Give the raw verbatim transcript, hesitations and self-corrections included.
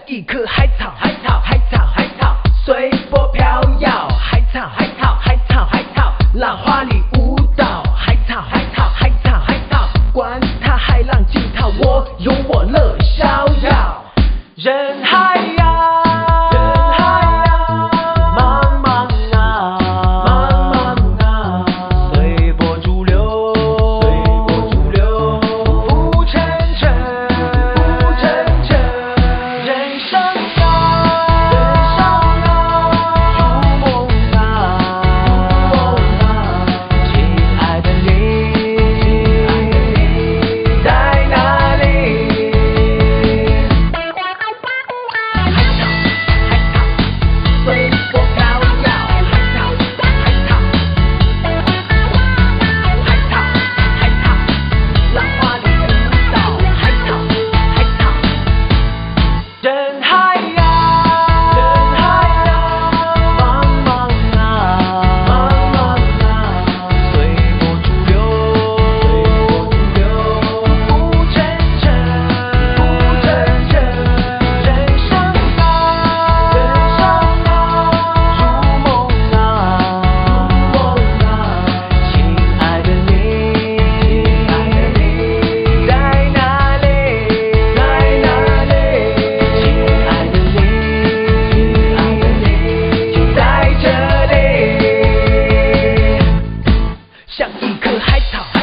一棵海草，海草，海草，海草，随波飘摇，海草，海草，海草，海草，浪花里舞蹈，海草，海草，海草，海草，管它海浪惊涛，我有我乐逍遥，人海呀。 像一棵海草。